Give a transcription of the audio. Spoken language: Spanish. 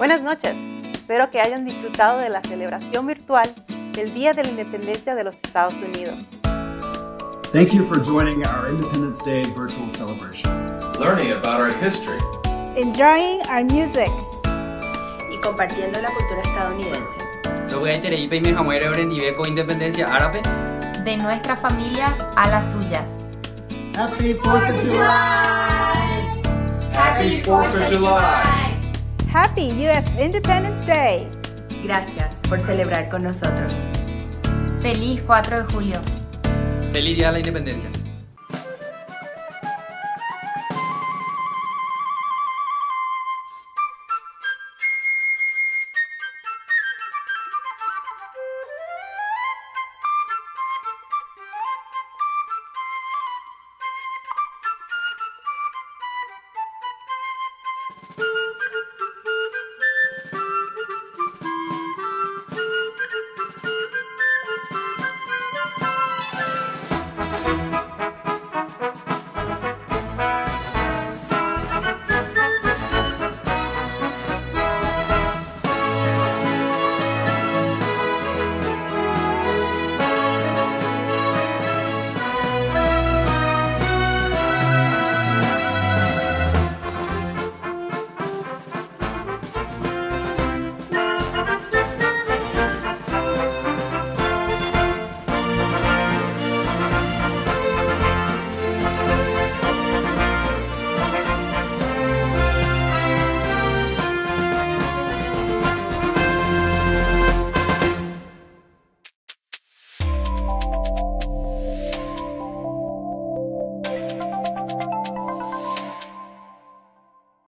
Buenas noches, espero que hayan disfrutado de la celebración virtual del Día de la Independencia de los Estados Unidos. Thank you for joining our Independence Day virtual celebration. Learning about our history. Enjoying our music. Y compartiendo la cultura estadounidense. Independencia árabe. De nuestras familias a las suyas. Happy 4th of July! Happy 4th of July! Happy U.S. Independence Day! Gracias por celebrar con nosotros. Feliz 4 de julio. Feliz Día de la Independencia.